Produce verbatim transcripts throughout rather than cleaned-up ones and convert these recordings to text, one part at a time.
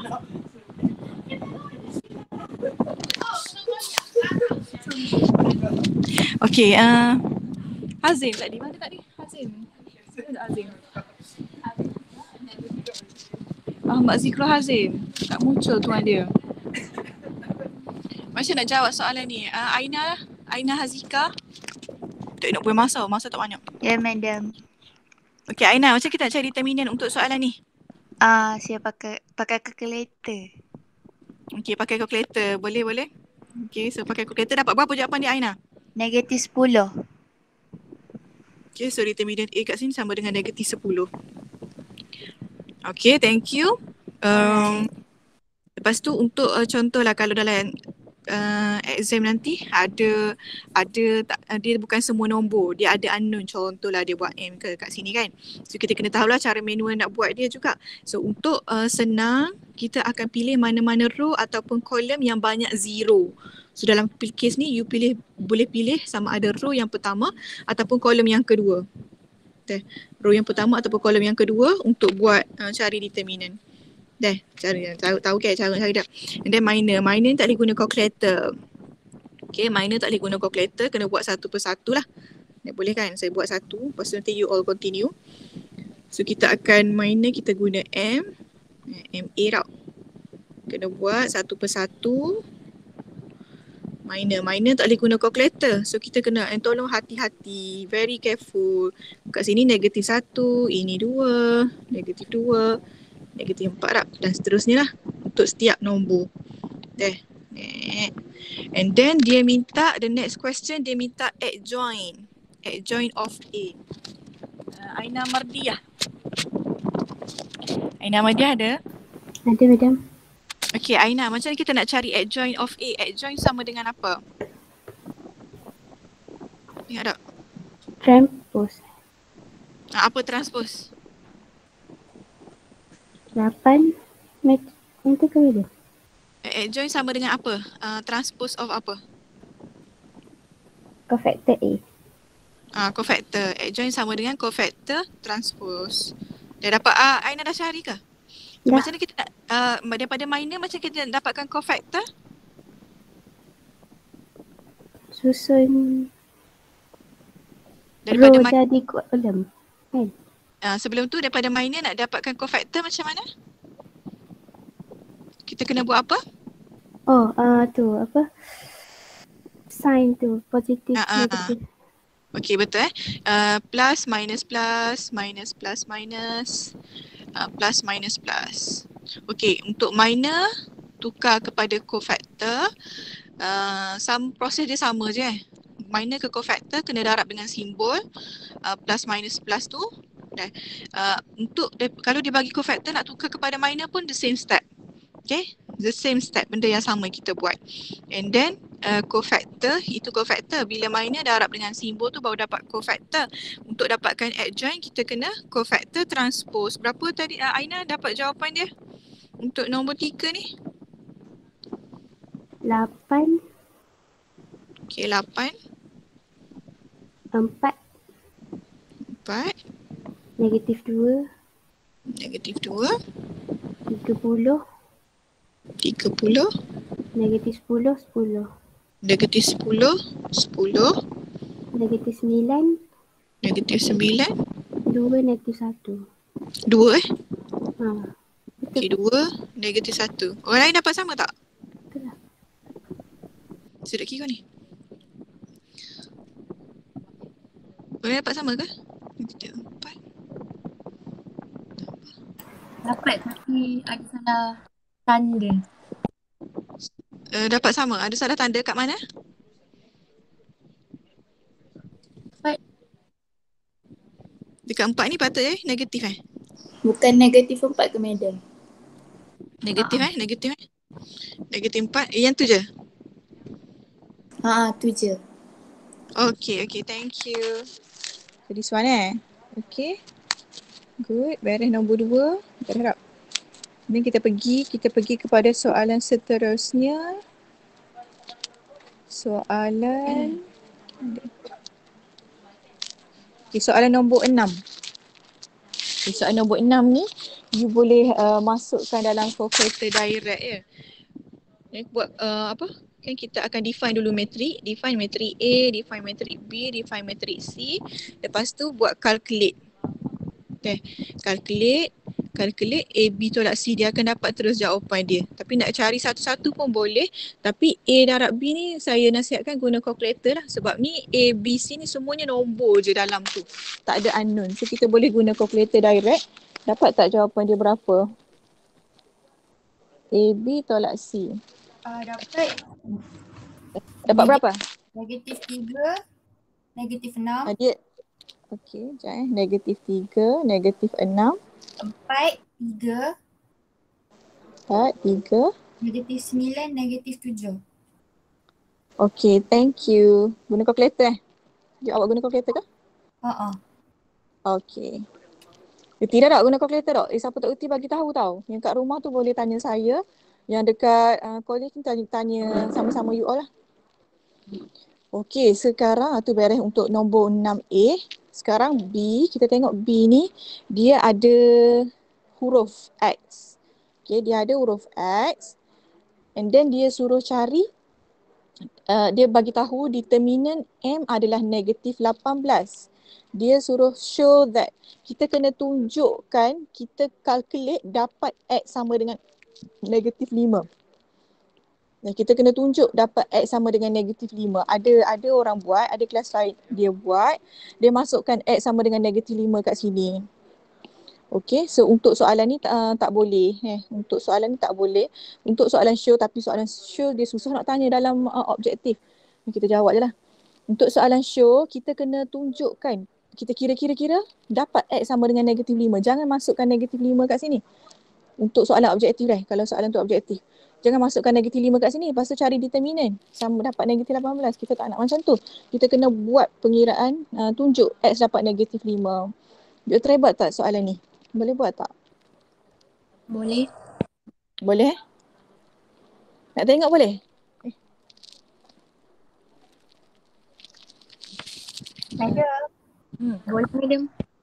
Okay, uh, Hazim tadi, mana tadi? Hazim. Mana Hazim? Ahmad Zikro Hazim. Tak muncul tuan dia. Macam nak jawab soalan ni? Uh, Aina lah. Aina Hazika. Tak nak boleh masa. Masa tak banyak. Ya, madam. Okay, Aina. Macam kita nak cari determinant untuk soalan ni? Ah, uh, saya pakai pakai calculator. Okay, pakai calculator. Boleh, boleh. Okay, so pakai calculator dapat berapa jawapan dia, Aina? Negatif sepuluh. Okay, so determinant A kat sini sama dengan negatif sepuluh. Okay, thank you. Um, lepas tu untuk uh, contoh lah kalau dalam uh, exam nanti ada ada tak, uh, dia bukan semua nombor, dia ada unknown. Contoh lah dia buat M ke kat sini kan. So kita kena tahulah cara manual nak buat dia juga. So untuk uh, senang, kita akan pilih mana-mana row ataupun kolom yang banyak zero. So dalam case ni you pilih, boleh pilih sama ada row yang pertama ataupun kolom yang kedua. Dah, row yang pertama ataupun kolom yang kedua untuk buat uh, cari determinant. Dah, cara tahu tahu ke cara cari dah. And then minor, minor tak boleh guna calculator. Okay, minor tak boleh guna calculator, kena buat satu persatu lah. Tak boleh kan? Saya buat satu, lepas tu nanti you all continue. So kita akan minor, kita guna M, M A tau. Kena buat satu persatu. Minor, minor tak boleh guna calculator. So kita kena, and tolong hati-hati, very careful. Kat sini negatif satu, ini dua, negatif dua, negatif empat tak? Dan seterusnya lah untuk setiap nombor. Dah. And then dia minta, the next question dia minta adjoin. Adjoin of A. Uh, Aina Mardiah. Aina Mardiah ada? Ada, madam. Okay, Aina, macam mana kita nak cari adjoin of A? Adjoin sama dengan apa? Ingat tak? Transpose. Ha, apa transpose? lapan meter ke madam? Adjoin sama dengan apa? Uh, transpose of apa? Cofactor A. Ah, uh, cofactor. Adjoin sama dengan cofactor transpose. Dah dapat uh, Aina dah cari ke? Dah. Macam mana kita nak, uh, daripada minor macam kita nak dapatkan cofactor? Susun Daripada row mi- jadi kolom. Kan? uh, sebelum tu daripada minor nak dapatkan cofactor macam mana? Kita kena buat apa? Oh, uh, tu apa? Sign tu, positif, Uh, uh, negatif. Okay, betul eh. Uh, plus, minus, plus, minus, plus, minus, uh, plus, minus, plus. Okay, untuk minor, tukar kepada cofactor. Uh, some, proses dia sama je eh. Minor ke cofactor kena darab dengan simbol. Uh, plus, minus, plus tu. Uh, untuk, kalau dia bagi cofactor nak tukar kepada minor pun the same step. Okay, the same step, benda yang sama kita buat. And then uh, cofactor, itu cofactor. Bila minor darab dengan simbol tu baru dapat cofactor. Untuk dapatkan adjoin kita kena cofactor transpose. Berapa tadi uh, Aina dapat jawapan dia? Untuk nombor tiga ni? lapan. Okay, lapan. empat. empat. Negatif dua. Negatif dua. tiga puluh. tiga puluh. Negatif sepuluh, sepuluh. Negatif sepuluh. sepuluh. Negatif sembilan. Negatif sembilan. dua, negatif satu. dua eh? Ha. Okay, dua. Negatif satu. Orang lain dapat sama tak? Betul lah. Sudah kira ni. Orang dapat sama ke? Negatif empat. Dapat, tapi ada salah tanda. Uh, dapat sama. Ada salah tanda kat mana? Empat. Dekat empat ni patut eh? Negatif eh? Bukan negatif empat ke madam? Negatif Ha. eh? Negatif eh? Negatif empat. Eh, yang tu je? Haa, tu je. Okay, okay. Thank you. So this one eh? Okay. Good. Beres nombor dua. Berharap. Then kita pergi, kita pergi kepada soalan seterusnya. Soalan. Okay, soalan nombor enam. Okay, soalan nombor enam ni, you boleh uh, masukkan dalam calculator direct ya. Eh, buat uh, apa? Kan kita akan define dulu matrik, define matrik A, define matrik B, define matrik C. Lepas tu buat calculate. Okay, calculate, calculate A, B tolak C, dia akan dapat terus jawapan dia. Tapi nak cari satu-satu pun boleh. Tapi A darab B ni saya nasihatkan guna calculator lah. Sebab ni A, B, C ni semuanya nombor je dalam tu. Tak ada unknown. So kita boleh guna calculator direct. Dapat tak jawapan dia berapa? A, B tolak C. Uh, dapat Dapat berapa? negatif tiga, negatif enam, Ah, dia okey, sekejap eh. Negatif tiga, negatif enam, empat, tiga, empat, tiga. negatif sembilan, negatif tujuh. Okey, thank you. Guna calculator eh? You awak guna calculator ke? Haa. Okey. Erti dah tak guna calculator tak? Eh, siapa tak erti bagi tahu tau. Yang kat rumah tu boleh tanya saya. Yang dekat uh, college ni tanya, tanya sama-sama you all lah. Okey, sekarang tu beres untuk nombor enam A. Sekarang B, kita tengok B ni dia ada huruf X. Okey, dia ada huruf X. And then dia suruh cari, uh, dia bagi tahu determinant M adalah negatif lapan belas. Dia suruh show that kita kena tunjukkan, kita calculate dapat X sama dengan negatif lima. Dan kita kena tunjuk dapat X sama dengan negatif lima. Ada ada orang buat, ada kelas lain dia buat, dia masukkan X sama dengan negatif lima kat sini. Okey, so untuk soalan ni uh, tak boleh. Eh. Untuk soalan ni tak boleh. Untuk soalan show, tapi soalan show dia susah nak tanya dalam uh, objektif. Kita jawab je lah. Untuk soalan show, kita kena tunjukkan. Kita kira-kira-kira dapat X sama dengan negatif lima. Jangan masukkan negatif lima kat sini. Untuk soalan objektif lah. Kalau soalan tu objektif. Jangan masukkan negatif lima kat sini. Lepas tu cari determinant. Sama dapat negatif lapan belas. Kita tak nak macam tu. Kita kena buat pengiraan. Uh, tunjuk X dapat negatif lima. Jom try buat tak soalan ni? Boleh buat tak? Boleh. Boleh? Nak tengok boleh? Eh. Ada. Hmm. Boleh, madam.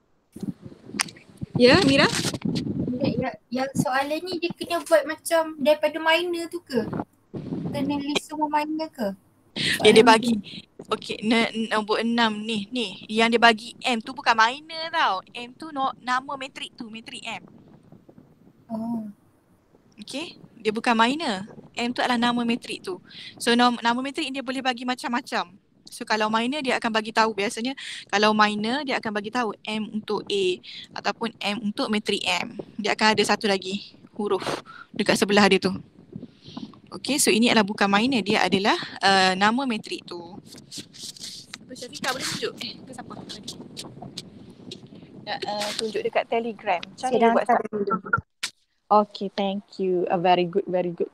Ya, Mira? Yang, yang soalan ni dia kena buat macam daripada minor tu ke? Kena list semua minor ke? Ya, dia bagi. Okey, n- nombor enam ni. Ni, yang dia bagi M tu bukan minor tau. M tu no, nama matrik tu, matrik M. Oh. Okey, dia bukan minor. M tu adalah nama matrik tu. So, nom- nama matrik dia boleh bagi macam-macam. So, kalau minor dia akan bagi tahu biasanya. Kalau minor dia akan bagi tahu M untuk A ataupun M untuk matrik M. Dia akan ada satu lagi huruf dekat sebelah dia tu. Okey, so ini adalah bukan minor, dia adalah uh, nama matrik tu. Apa Syafiqah boleh tunjuk? Eh, ke siapa tadi? Nak uh, tunjuk dekat Telegram. Macam mana dia buat satu? Okay, thank you. Uh, very good, very good.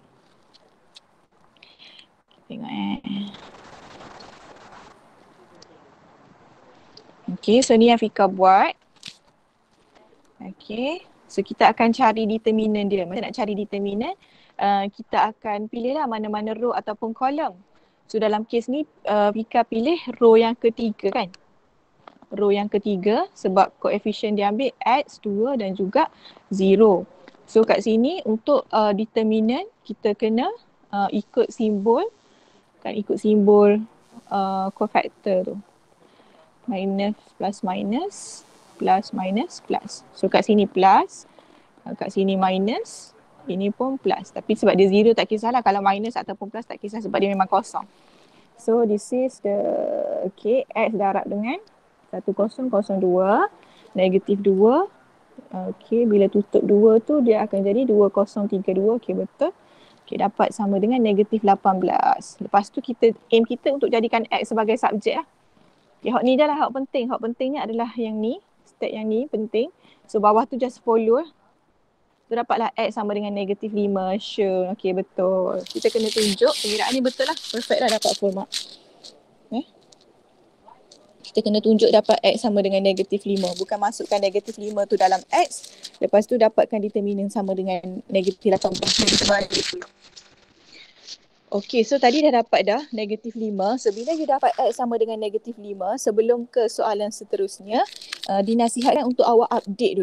Tengok eh. Okay, so ni yang Fika buat. Okay, so kita akan cari determinant dia. Macam nak cari determinant, uh, kita akan pilihlah mana-mana row ataupun kolom. So dalam kes ni, uh, Fika pilih row yang ketiga kan. Row yang ketiga sebab koefisien dia ambil X, dua dan juga zero. So kat sini untuk uh, determinant kita kena uh, ikut simbol, kan ikut simbol uh, cofactor tu. Minus, plus minus, plus minus, plus. So kat sini plus, uh, kat sini minus, ini pun plus. Tapi sebab dia zero tak kisahlah, kalau minus ataupun plus tak kisah sebab dia memang kosong. So this is the, okay, X darab dengan satu kosong kosong dua, negatif dua. Okay, bila tutup dua tu dia akan jadi dua kosong tiga dua. Okay, betul. Okay, dapat sama dengan negatif lapan belas. Lepas tu kita aim kita untuk jadikan X sebagai subjek lah. Okay, hak ni dah lah hak penting. Hak pentingnya adalah yang ni. Step yang ni penting. So bawah tu just follow lah. So dapatlah X sama dengan negatif lima. Sure. Okay, betul. Kita kena tunjuk pengiraan ni betul lah. Perfect lah dapat full mark. Eh? Kita kena tunjuk dapat X sama dengan negatif lima. Bukan masukkan negatif lima tu dalam X. Lepas tu dapatkan determinant sama dengan negatif lapan belas. Okay, so tadi dah dapat dah negatif lima. So bila you dapat X sama dengan negatif lima, sebelum ke soalan seterusnya, uh, dinasihatkan untuk awak update dulu.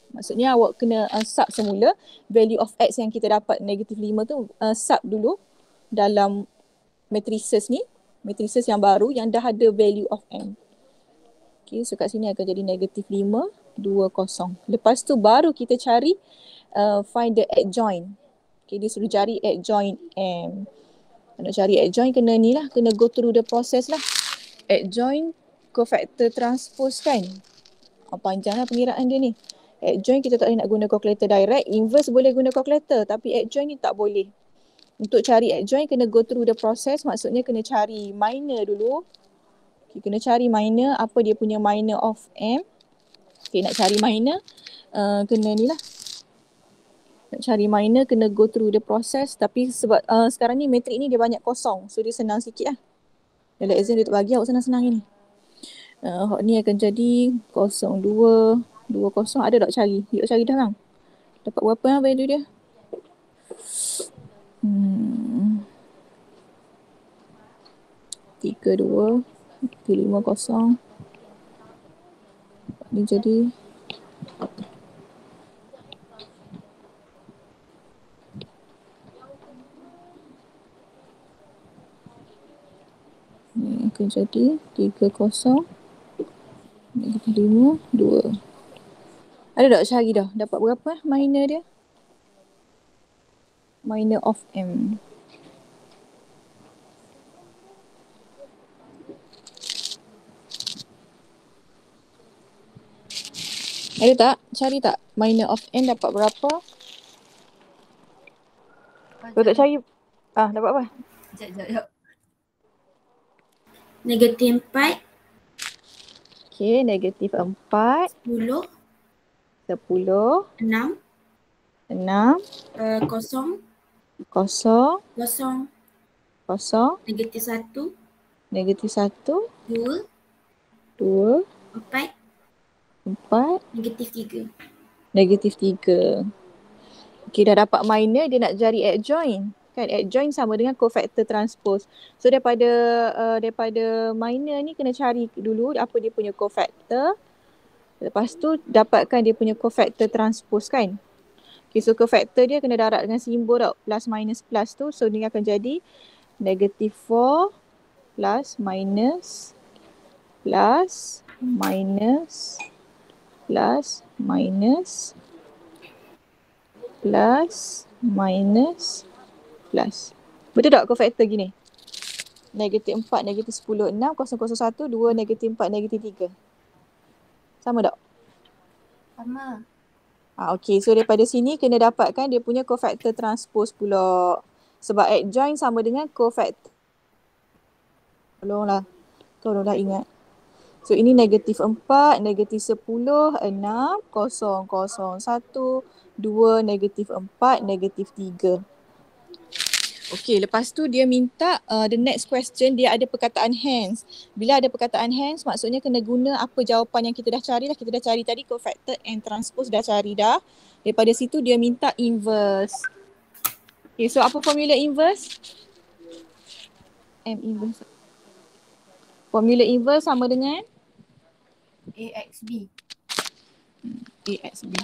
Maksudnya awak kena uh, sub semula value of X yang kita dapat negatif lima tu, uh, sub dulu dalam matrices ni, matrices yang baru yang dah ada value of M. Okay, so kat sini akan jadi negatif lima, dua, kosong. Lepas tu baru kita cari uh, find the adjoint. Okay, dia suruh cari adjoint M. Nak cari adjoint kena ni lah, kena go through the process lah. Adjoint cofactor transpose kan. Oh, panjang lah pengiraan dia ni. Adjoint kita tak boleh nak guna calculator direct. Inverse boleh guna calculator tapi adjoint ni tak boleh. Untuk cari adjoint kena go through the process. Maksudnya kena cari minor dulu. Okay, kena cari minor. Apa dia punya minor of M. Okay, nak cari minor. Uh, kena ni lah. Nak cari minor kena go through the process. Tapi sebab uh, sekarang ni matrik ni dia banyak kosong. So dia senang sikit lah. Dalam exam dia tak bagi awak senang-senang ni. Uh, ni akan jadi kosong dua, dua kosong. Ada tak cari? Yuk cari dah bang. Dapat berapa lah value dia? Hmm. Tiga, dua, tiga, lima, kosong. Ni jadi ni akan jadi tiga kosong, negatif lima, dua. Ada tak cari dah? Dapat berapa minor dia? Minor of M. Ada tak? Cari tak? Minor of M dapat berapa? Kalau tak cari, ah dapat apa? Sekejap, sekejap, sekejap. Negatif empat. Okay, negatif empat. Sepuluh. Sepuluh. Enam. Enam. Uh, kosong. Kosong. Kosong. Kosong. Negatif satu. Negatif satu. Dua. Dua. Empat. Empat. Negatif tiga. Negatif tiga. Okay, dah dapat minor, dia nak cari adjoint. Kan adjoint sama dengan cofactor transpose. So daripada uh, daripada minor ni kena cari dulu apa dia punya cofactor. Lepas tu dapatkan dia punya cofactor transpose kan. Okay, so cofactor dia kena darab dengan simbol tau. Plus minus plus tu. So ni akan jadi negative four plus minus plus minus plus minus plus minus plus. Betul tak cofactor gini? Negatif empat, negatif sepuluh, enam, kosong, kosong, satu, dua, negatif empat, negatif tiga. Sama tak? Sama. Ah, okay, so daripada sini kena dapatkan dia punya cofactor transpose pula. Sebab adjoint sama dengan cofactor. Tolonglah. Tolonglah ingat. So ini negatif empat, negatif sepuluh, enam, kosong, kosong, satu, dua, negatif empat, negatif tiga. Okay, lepas tu dia minta uh, the next question, dia ada perkataan hence. Bila ada perkataan hence, maksudnya kena guna apa jawapan yang kita dah cari lah. Kita dah cari tadi cofactor and transpose dah cari dah. Daripada situ dia minta inverse. Okay, so apa formula inverse? M inverse. Formula inverse sama dengan? A X B. A X B.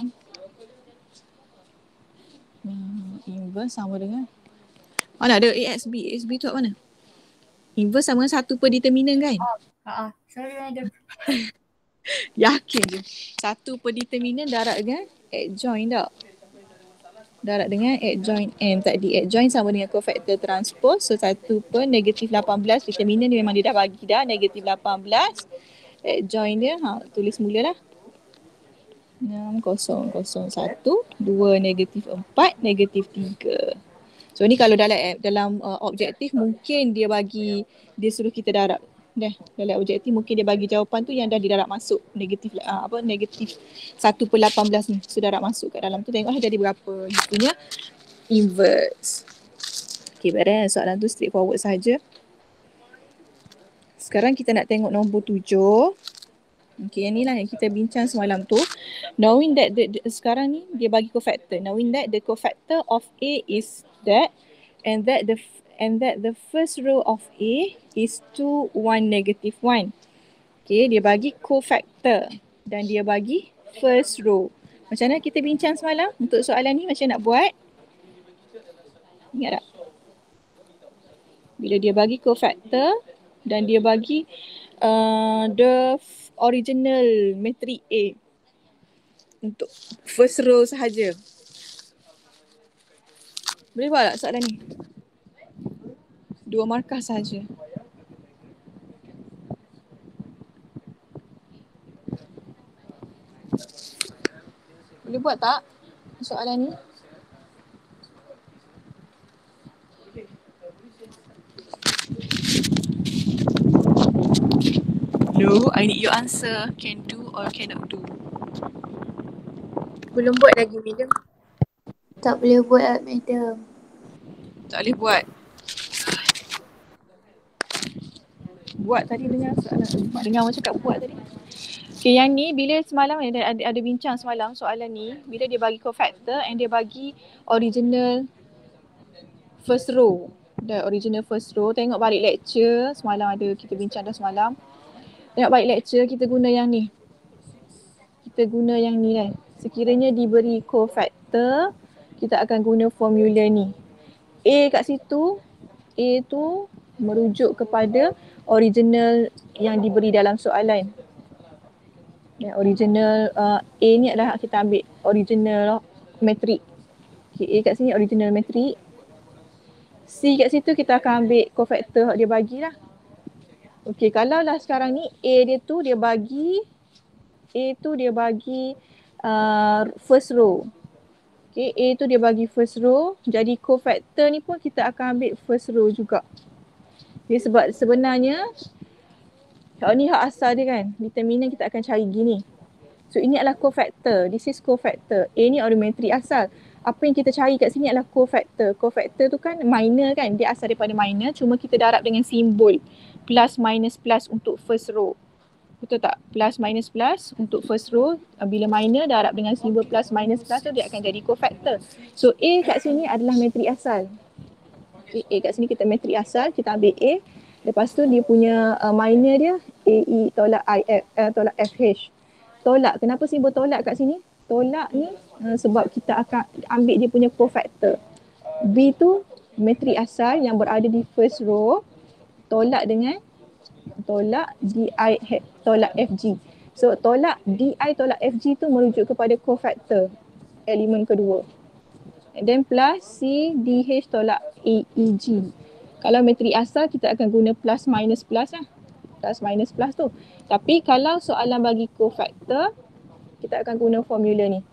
Hmm, inverse sama dengan? Mana ada A X B? A X B tu kat mana? Inverse sama dengan satu per determinant kan? Haa, sorry ada. Yakin je. Satu per determinant darab dengan adjoint tak? Darab dengan adjoint M tadi. Adjoint sama dengan cofactor transpose. So satu per negatif lapan belas. Determinant dia memang dia dah bagi dah. Negatif lapan belas. Adjoint dia, ha, tulis mula lah. enam, kosong, kosong, satu, dua, negatif empat, negatif tiga. So ni kalau dalam dalam uh, objektif mungkin dia bagi, dia suruh kita darab. Dah, dalam objektif mungkin dia bagi jawapan tu yang dah didarab masuk. Negatif uh, apa negatif satu per lapan belas ni. So darab masuk kat dalam tu, tengoklah jadi berapa. Dia punya inverse. Okay, beres soalan tu straightforward saja. Sekarang kita nak tengok nombor tujuh. Okay, yang ni lah yang kita bincang semalam tu. Knowing that, the, the, sekarang ni dia bagi cofactor. Knowing that the cofactor of A is that and that the and that the first row of A is two, one, negative one. Okay, dia bagi cofactor dan dia bagi first row. Macam mana kita bincang semalam untuk soalan ni macam nak buat? Ingat tak? Bila dia bagi cofactor dan dia bagi uh, the original matrix A untuk first row sahaja. Boleh buat tak soalan ni? Dua markah sahaja. Boleh buat tak soalan ni? No, I need your answer. Can do or cannot do. Belum buat lagi, madam. Tak boleh buat, madam. Tak boleh buat. Buat tadi dengar soalan. Mak dengar orang cakap buat tadi. Okay, yang ni bila semalam ada, ada, ada bincang semalam soalan ni. Bila dia bagi cofactor and dia bagi original first row. The original first row. Tengok balik lecture. Semalam ada kita bincang dah semalam. Tengok balik lecture kita guna yang ni. Kita guna yang ni kan. Sekiranya diberi cofactor, kita akan guna formula ni. A kat situ, A tu merujuk kepada original yang diberi dalam soalan. Ya, original uh, A ni adalah kita ambil original matrix. Okay, A kat sini original matrix. C kat situ kita akan ambil cofactor dia bagilah. Okey, kalau lah sekarang ni A dia tu dia bagi A tu dia bagi uh, first row. Okey, A tu dia bagi first row. Jadi cofactor ni pun kita akan ambil first row juga. Okay, sebab sebenarnya kalau ni hak asal dia kan. Determinant kita akan cari gini. So ini adalah cofactor. This is cofactor. A ni original asal. Apa yang kita cari kat sini adalah cofactor. Cofactor tu kan minor kan. Dia asal daripada minor. Cuma kita darab dengan simbol. Plus minus plus untuk first row. Betul tak? Plus minus plus untuk first row. Bila minor darab dengan simbol plus minus plus tu dia akan jadi cofactor. So A kat sini adalah matrik asal. Okay, A kat sini kita matrik asal. Kita ambil A. Lepas tu dia punya uh, minor dia A E tolak I F, uh, tolak F H. Tolak. Kenapa simbol tolak kat sini? Tolak ni uh, sebab kita akan ambil dia punya cofactor. B tu matrik asal yang berada di first row. Tolak dengan tolak D I tolak F G. So tolak D I tolak F G tu merujuk kepada cofactor elemen kedua. And then plus C D H tolak A E G. Kalau matrik asal kita akan guna plus minus plus lah. Plus minus plus tu. Tapi kalau soalan bagi cofactor, kita akan guna formula ni.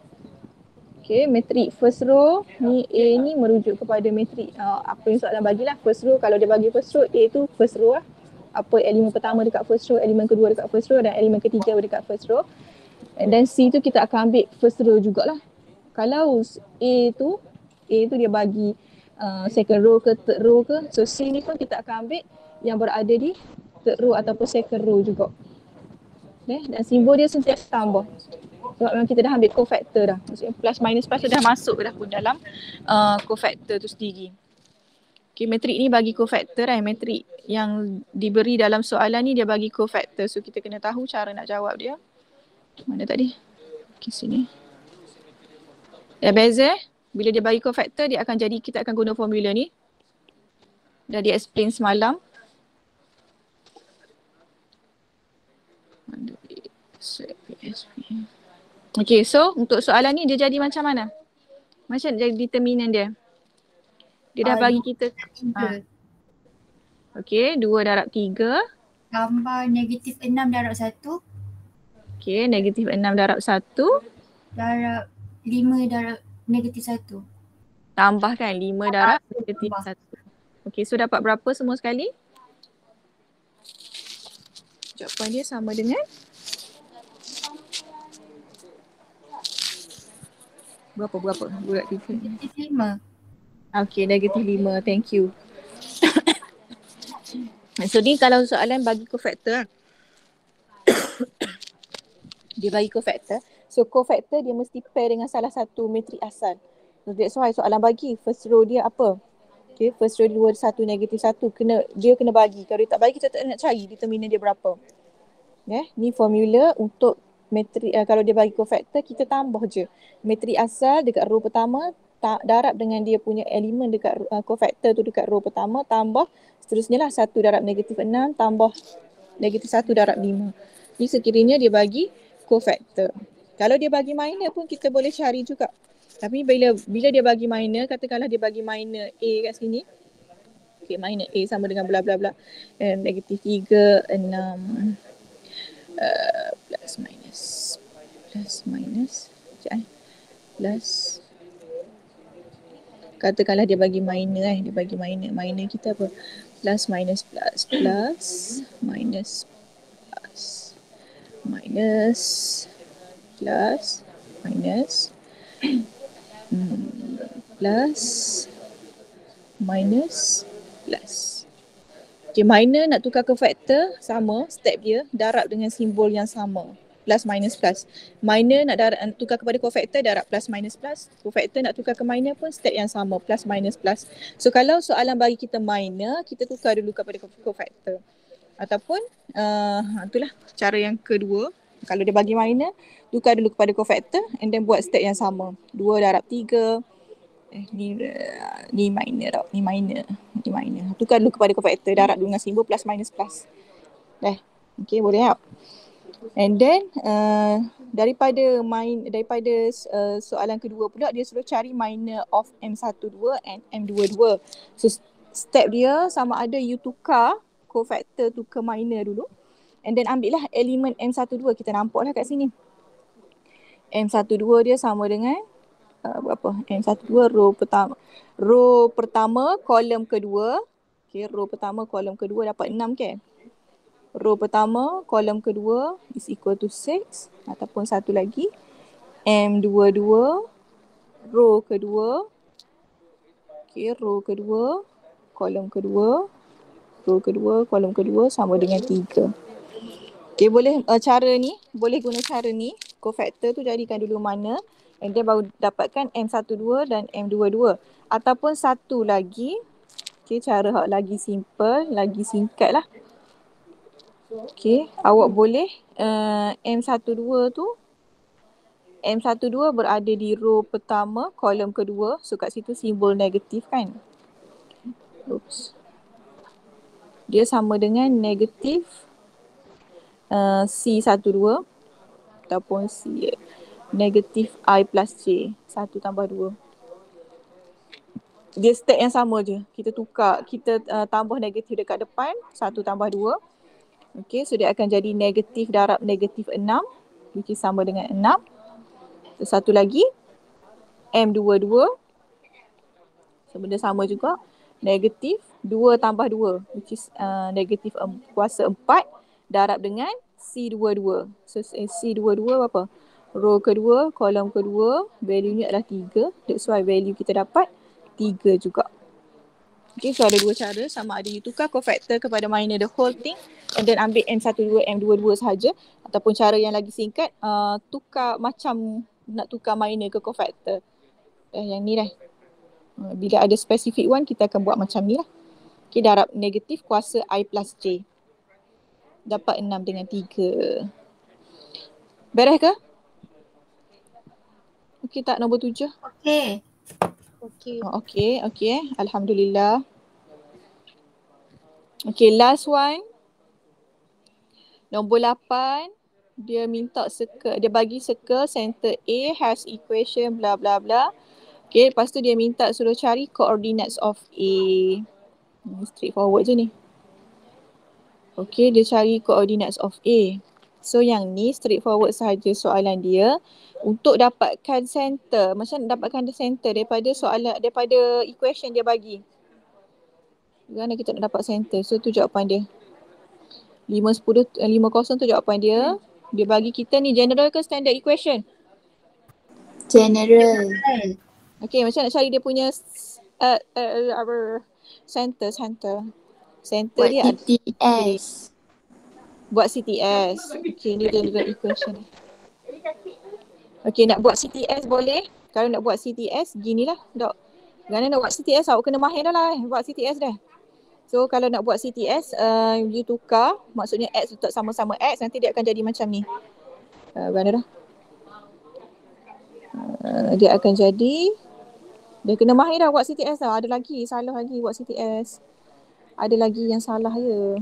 Okay, matrik first row ni A ni merujuk kepada matrik uh, apa yang soalan bagilah. First row, kalau dia bagi first row, A tu first row lah. Apa elemen pertama dekat first row, elemen kedua dekat first row dan elemen ketiga dekat first row. And then C tu kita akan ambil first row jugalah. Kalau A tu, A tu dia bagi uh, second row ke third row ke. So C ni pun kita akan ambil yang berada di third row ataupun second row juga. Okay, dan simbol dia sentiasa tambah. Sebab memang kita dah ambil cofactor dah. Maksudnya plus minus plus dah masuk dah pun dalam uh, cofactor tu sendiri. Okay, matrik ni bagi cofactor kan. Matrik yang diberi dalam soalan ni dia bagi cofactor. So kita kena tahu cara nak jawab dia. Mana tadi? Okay, sini. Dah beza. Bila dia bagi cofactor dia akan jadi, kita akan guna formula ni. Dah dia explain semalam. Okay, so untuk soalan ni dia jadi macam mana? Macam jadi determinant dia? Dia dah Ah, bagi kita Tiga. okay, dua darab tiga. Tambah negatif enam darab satu. Okay, negatif enam darab satu. Darab lima darab negatif satu. Tambahkan lima darab negatif tambah. satu. Okay, so dapat berapa semua sekali? Jawapan dia sama dengan berapa berapa? Bulat tiga. Negatif lima. Okay, negatif lima. Thank you. So ni kalau soalan bagi cofactor. Dia bagi cofactor. So cofactor dia mesti pair dengan salah satu matrik asal. So that's why soalan bagi first row dia apa? Okay, first row dua, satu, negatif satu. Kena, dia kena bagi. Kalau dia tak bagi kita tak nak cari determinant dia berapa. Yeah, ni formula untuk matrik uh, kalau dia bagi cofactor kita tambah je. Matrik asal dekat row pertama ta- darab dengan dia punya elemen dekat uh, cofactor tu dekat row pertama tambah seterusnya lah satu darab negatif enam tambah negatif satu darab lima. Ni sekiranya dia bagi cofactor. Kalau dia bagi minor pun kita boleh cari juga. Tapi bila bila dia bagi minor, katakanlah dia bagi minor A kat sini. Okay, minor A sama dengan bla bla bla. And negatif tiga, enam, uh, plus minus. Plus minus. Sekejap eh. Plus. Katakanlah dia bagi minor eh. Dia bagi minor. Minor kita apa? Plus minus plus. Plus minus plus. Minus. Plus. Minus. Hmm, plus. Minus. Plus. Okay, minor nak tukar ke factor sama step dia darab dengan simbol yang sama plus minus plus. Minor nak darab, tukar kepada cofactor darab plus minus plus. Cofactor nak tukar ke minor pun step yang sama plus minus plus. So kalau soalan bagi kita minor, kita tukar dulu kepada cofactor. Ataupun uh, itulah cara yang kedua. Kalau dia bagi minor, tukar dulu kepada cofactor and then buat step yang sama. dua darab tiga. Eh, ni, uh, ni minor tau. Ni minor. Ni minor. Tukar dulu kepada cofactor. Darab dulu dengan simbol plus minus plus. Dah. Okay, boleh tak? And then uh, daripada main daripada uh, soalan kedua pula dia suruh cari minor of M twelve and M twenty-two. So step dia sama ada you tukar cofactor tu ke minor dulu. And then ambil lah elemen M twelve. Kita nampak lah kat sini. M twelve dia sama dengan Uh, berapa? M twelve row pertama. Row pertama, kolom kedua. Okay, row pertama, kolom kedua dapat enam ke? Row pertama, kolom kedua is equal to six. Ataupun satu lagi. M twenty-two, row kedua. Okay, row kedua, kolom kedua. Row kedua, kolom kedua sama dengan tiga. Okay, boleh uh, cara ni, boleh guna cara ni. Cofactor tu jadikan dulu mana. And then baru dapatkan M twelve dan M twenty-two. Ataupun satu lagi. Okay, cara hak lagi simple, lagi singkat lah. Okay, awak boleh uh, M twelve tu. M twelve berada di row pertama, kolom kedua. So kat situ simbol negatif kan. Oops. Dia sama dengan negatif uh, C twelve. Ataupun C negatif I plus J. Satu tambah dua. Dia step yang sama je. Kita tukar, kita uh, tambah negatif dekat depan. Satu tambah dua. Okay, so dia akan jadi negatif darab negatif enam. Which is sama dengan enam. So, satu lagi. M twenty-two. So benda sama juga. Negatif dua tambah dua. Which is uh, negatif um, kuasa empat. Darab dengan C twenty-two. So C twenty-two apa? Row kedua, kolom kedua, value ni adalah tiga. That's why value kita dapat tiga juga. Okay, so ada dua cara. Sama ada you tukar cofactor kepada minor the whole thing and then ambil M twelve, M twenty-two sahaja. Ataupun cara yang lagi singkat, uh, tukar macam nak tukar minor ke cofactor. Eh, yang ni dah. Uh, bila ada specific one, kita akan buat macam ni lah. Okay, darab negatif kuasa I plus J. Dapat enam dengan tiga. Beres ke? Okey tak nombor tujuh? Okey. Okey. Oh, okey, okey. Alhamdulillah. Okey, last one. Nombor lapan. Dia minta circle, dia bagi circle center A has equation bla bla bla. Okey, lepas tu dia minta suruh cari coordinates of A. Ini straightforward je ni. Okey, dia cari coordinates of A. So yang ni straightforward sahaja soalan dia. Untuk dapatkan center, macam nak dapatkan center daripada soalan, daripada equation dia bagi. Bagaimana kita nak dapat center? So tu jawapan dia. lima, sepuluh, lima kosong tu jawapan dia. Dia bagi kita ni general ke standard equation? General. Okay, macam nak cari dia punya uh, uh, our center, center. Center Buat dia C T S. buat C T S. Okay, ni general equation. Okay, nak buat C T S boleh. Kalau nak buat C T S, ginilah dok. Kerana nak buat C T S, awak kena mahir dah lah eh, buat C T S dah. So kalau nak buat C T S, uh, you tukar, maksudnya X letak sama-sama X, nanti dia akan jadi macam ni. Uh, mana dah? Uh, dia akan jadi, dia kena mahir dah buat C T S dah. Ada lagi, salah lagi buat C T S. Ada lagi yang salah je.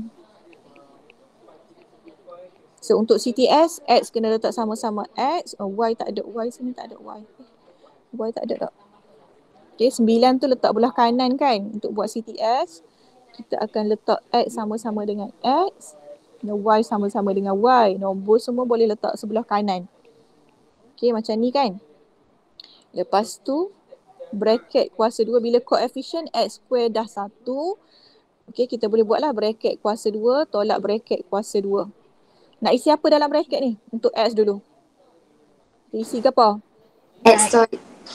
So untuk C T S, X kena letak sama-sama X. Oh, Y tak ada, Y sini tak ada Y. Y tak ada tak? Okay, sembilan tu letak belah kanan kan. Untuk buat C T S, kita akan letak X sama-sama dengan X. Dan Y sama-sama dengan Y. Nombor semua boleh letak sebelah kanan. Okay, macam ni kan. Lepas tu, bracket kuasa dua. Bila koefisien X square dah satu, okay, kita boleh buatlah bracket kuasa dua tolak bracket kuasa dua. Nak isi apa dalam bracket ni? Untuk X dulu. Isi ke apa? X tolak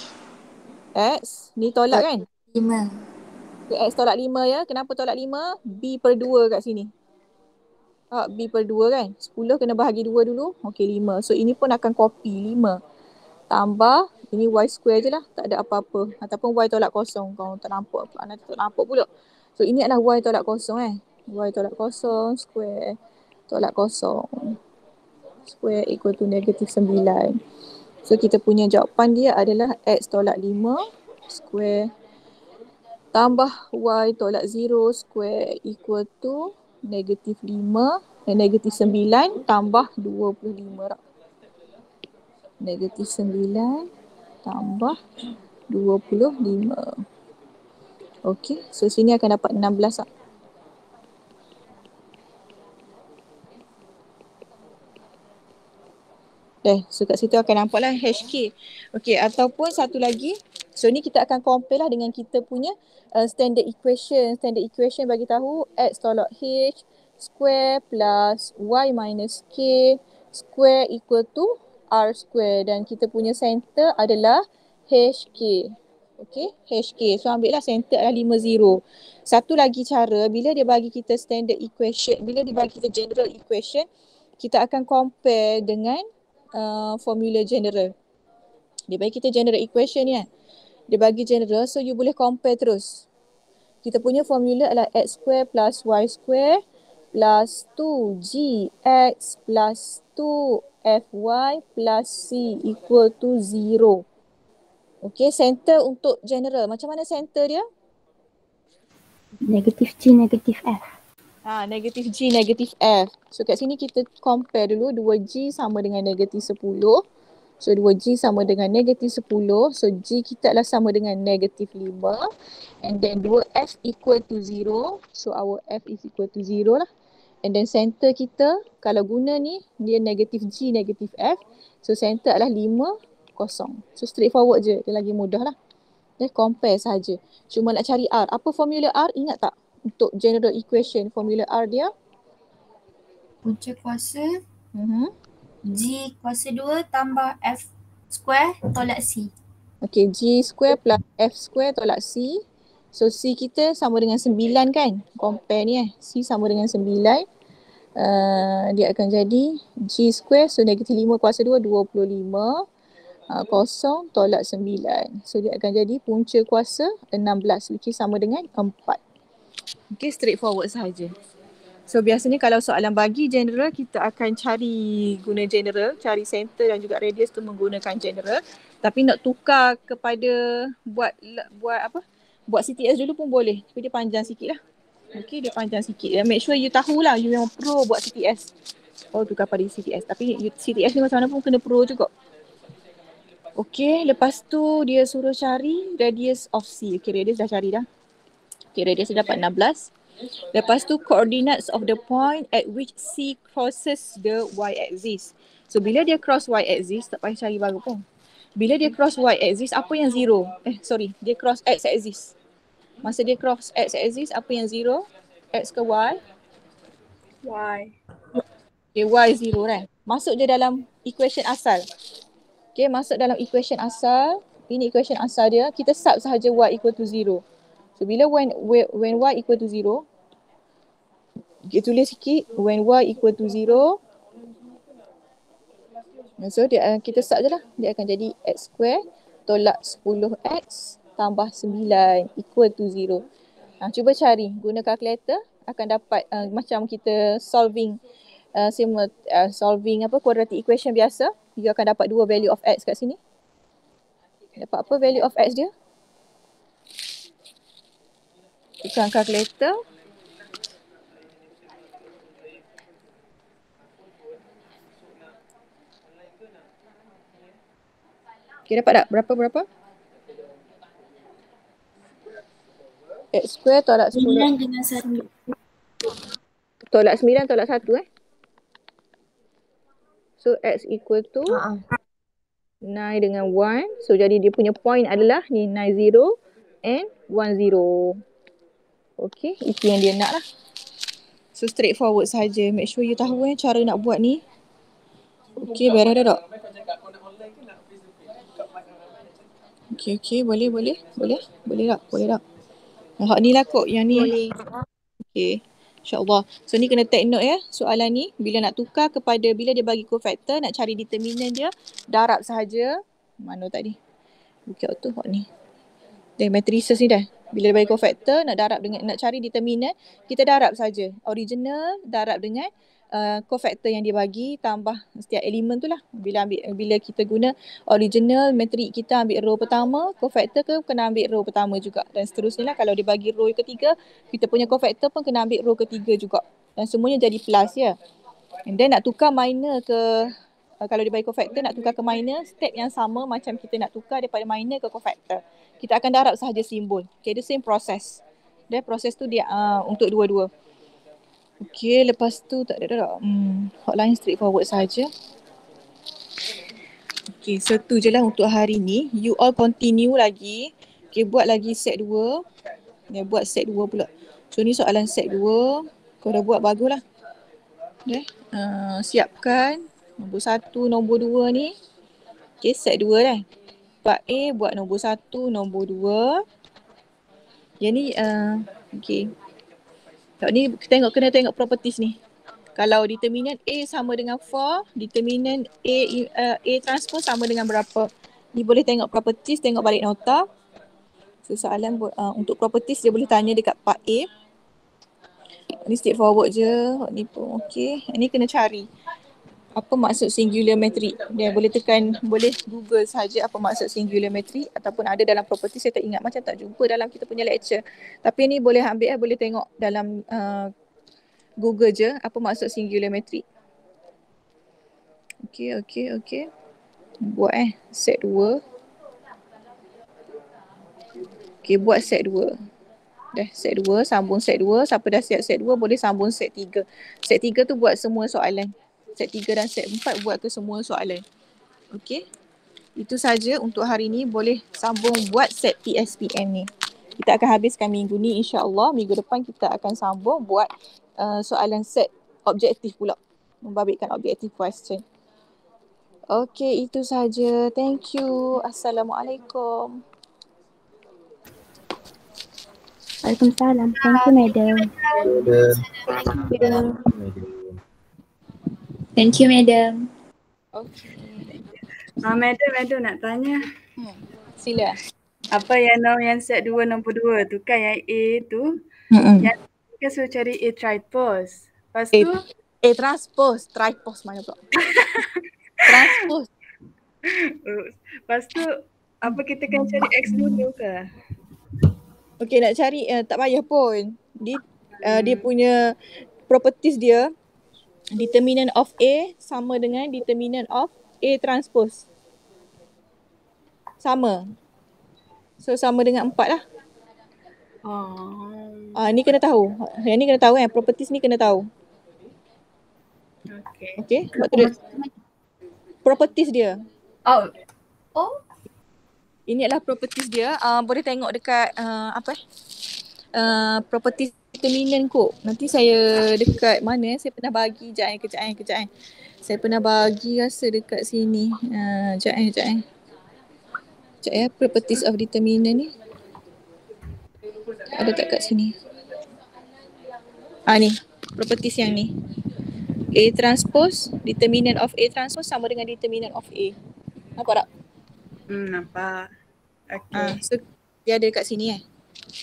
X, ni tolak kan? lima. Okay, X tolak lima ya. Kenapa tolak lima? B per dua kat sini. Ah, B per dua kan? sepuluh kena bahagi dua dulu. Okay, lima. So ini pun akan copy lima. Tambah, ini Y square je lah. Tak ada apa-apa. Ataupun Y tolak kosong. Kau tak nampak apa. Nanti tak nampak pula. So ini adalah Y tolak kosong eh. Y tolak kosong, square. Tolak kosong. Square equal to negatif sembilan. So kita punya jawapan dia adalah X tolak lima square tambah Y tolak zero square equal to negatif lima dan negatif sembilan tambah dua puluh lima. Negatif sembilan tambah dua puluh lima. Okey, so sini akan dapat enam belas tak? Eh, so kat situ akan nampaklah H K. Okey, ataupun satu lagi. So ni kita akan compare lah dengan kita punya uh, standard equation. Standard equation bagi tahu X tolak H square plus Y minus K square equal to R square. Dan kita punya center adalah H K. Okey, H K. So ambil lah center adalah lima puluh. Satu lagi cara, bila dia bagi kita standard equation, bila dia bagi kita general equation, kita akan compare dengan Uh, formula general. Dia bagi kita general equation ni kan. Dia bagi general, so you boleh compare terus. Kita punya formula adalah X square plus Y square plus two G X plus two F Y plus C equal to zero. Okay, center untuk general. Macam mana center dia? Negatif G, negatif F. Ha, negatif G, negatif F. So kat sini kita compare dulu. dua G sama dengan negatif sepuluh. So dua G sama dengan negatif sepuluh. So G kita adalah sama dengan negatif lima. And then dua F equal to zero. So our F is equal to zero lah. And then center kita, kalau guna ni, dia negatif G, negatif F. So center adalah lima, kosong. So straightforward je. Dia lagi mudah lah. Dia compare sahaja. Cuma nak cari R. Apa formula R? Ingat tak? Untuk general equation, formula R dia? Punca kuasa Uh-huh. G kuasa dua tambah F square tolak C. Okay, G square plus F square tolak C. So C kita sama dengan sembilan kan? Compare ni eh. C sama dengan sembilan. Uh, dia akan jadi G square. So negatif lima kuasa dua, dua puluh lima. Uh, kosong tolak sembilan. So dia akan jadi punca kuasa enam belas, which is sama dengan empat. Okay, straightforward sahaja. So biasanya kalau soalan bagi general, kita akan cari guna general, cari center dan juga radius tu menggunakan general. Tapi nak tukar kepada buat buat apa? Buat C T S dulu pun boleh. Tapi dia panjang sikit lah. Okay, dia panjang sikit. Make sure you tahulah you yang pro buat C T S. Oh, tukar pada C T S. Tapi C T S ni macam mana pun kena pro juga. Okay, lepas tu dia suruh cari radius of C. Okay, radius dah cari dah. Okay, radius dia dapat enam belas. Lepas tu coordinates of the point at which C crosses the y-axis. So bila dia cross y-axis, tak payah cari baru pun. Bila dia cross y-axis, apa yang zero? Eh sorry, dia cross x-axis. Masa dia cross x-axis, apa yang zero? X ke y? Y. Okay, y zero kan. Masuk je dalam equation asal. Okay, masuk dalam equation asal. Ini equation asal dia. Kita sub sahaja y equal to zero. So bila when when y equal to zero, kita tulis sikit when y equal to zero. So dia, kita sub je lah. Dia akan jadi x square tolak sepuluh x tambah sembilan equal to zero. Ha, cuba cari guna calculator, akan dapat uh, macam kita solving uh, simul, uh, solving apa quadratic equation biasa, you akan dapat dua value of x kat sini. Dapat apa value of x dia? Tukar calculator. Okay, dapat tak? Berapa-berapa? X square tolak sepuluh. sembilan dengan satu. Tolak sembilan tolak satu eh. So x equal to Ha. nine dengan one. So jadi dia punya point adalah ni nine zero and one zero. Okay, itu yang dia nak lah. So straightforward saja. Make sure you tahu eh cara nak buat ni. Okay, beres dah tak? Okay, okay, boleh, boleh, boleh, boleh tak, boleh tak? Hak ni lah kot yang ni. Boleh. Okay, insyaAllah. So ni kena take note ya, soalan ni bila nak tukar kepada, bila dia bagi cofactor, nak cari determinant dia, darab sahaja. Mana tadi? Bukit auto hak ni. Dan matrices ni dah. Bila dia bagi cofactor, nak darab dengan, nak cari determinant, kita darab saja. Original darab dengan uh, cofactor yang dia bagi, tambah setiap elemen tu lah. Bila ambil, bila kita guna original matrik, kita ambil row pertama, cofactor ke kena ambil row pertama juga. Dan seterusnya lah, kalau dia bagi row ketiga, kita punya cofactor pun kena ambil row ketiga juga. Dan semuanya jadi plus ya. And then nak tukar minor ke, uh, kalau dia bagi cofactor, nak tukar ke minor, step yang sama macam kita nak tukar daripada minor ke cofactor. Kita akan darab sahaja simbol. Okay, the same process. Dan proses tu dia uh, untuk dua-dua. Okay, lepas tu tak ada tak. Hmm, hotline straightforward saja. Okay, so tu je lah untuk hari ni. You all continue lagi. Okay, buat lagi set dua. Ya, buat set dua pula. So ni soalan set dua. Kau dah buat bagus lah. Okay, uh, siapkan. Nombor satu, nombor dua ni. Okay, set dua dah. Part A buat nombor satu, nombor dua. Yang ni, uh, okay. Kat ni tengok, kena tengok properties ni. Kalau determinant A sama dengan four, determinant A, uh, A transpose sama dengan berapa. Ni boleh tengok properties, tengok balik nota. So soalan uh, untuk properties dia boleh tanya dekat part A. Ni straightforward je. Ni pun okay. Ni kena cari apa maksud singular metric. Dia boleh tekan, boleh Google saja apa maksud singular metric, ataupun ada dalam property, saya tak ingat, macam tak jumpa dalam kita punya lecture. Tapi ni boleh ambil, boleh tengok dalam uh, Google je apa maksud singular metric. Okay, okay, okay. Buat eh set dua. Okay, buat set dua. Dah set dua, sambung set dua. Siapa dah siap set dua boleh sambung set tiga. Set tiga tu buat semua soalan. Set tiga dan set empat buat ke semua soalan. Okey. Itu saja untuk hari ni. Boleh sambung buat set P S P M ni. Kita akan habiskan minggu ni insya-Allah. Minggu depan kita akan sambung buat uh, soalan set objektif pula. Membabitkan objektif question. Okey, itu saja. Thank you. Assalamualaikum. Waalaikumsalam. Thank you, madam. Thank you, madam. Okey. Ah, madam, madam nak tanya. Hmm. Sila. Apa yang nom yang set dua nombor dua tu kan, yang A tu. Hmm. Yang kita suruh cari A tripos. Lepas A, tu A transpose, tripos mana pula? Transpose. uh, lepas tu apa kita kena cari X dulu ke? Okey, nak cari uh, tak payah pun. Dia uh, dia punya properties dia, determinant of A sama dengan determinant of A transpose. Sama. So sama dengan empat lah. Oh. Ah, ni kena tahu. Yang ni kena tahu kan, properties ni kena tahu. Okay. Okey, waktu dia properties dia. Oh. Oh. Ini adalah properties dia. Uh, boleh tengok dekat uh, apa eh? Uh, properties determinant kot. Nanti saya dekat mana eh? Saya pernah bagi jap eh, kejap eh, kejap eh. Saya pernah bagi rasa dekat sini. Uh, jap eh, jap eh. Jap ya, properties of determinant ni. Ada tak kat sini? Ah ni, properties yang ni. A transpose, determinant of A transpose sama dengan determinant of A. Nampak tak? Hmm, nampak. Okay. Ah, so dia ada kat sini eh.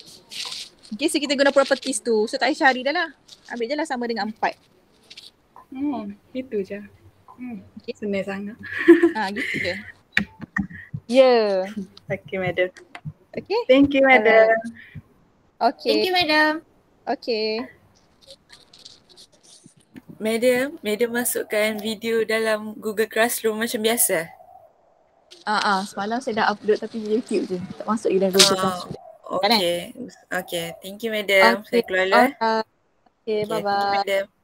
Okay, so kita guna properties tu. So tak payah cari dah lah. Ambil je lah sama dengan empat. Oh, itu je. Hmm, senang sangat. Ah, gitu je. Ya. Okay, madam. Okay. Thank you, madam. Okay. Thank you, madam. Okay. Madam, madam masukkan video dalam Google Classroom macam biasa? Ah, ah, semalam saya dah upload tapi YouTube je. Tak masuk dalam Google Classroom. Oh, okay. Okay, thank you, madam. Okay. Saya keluar lah. Okay, Okay, bye-bye. thank you, madam.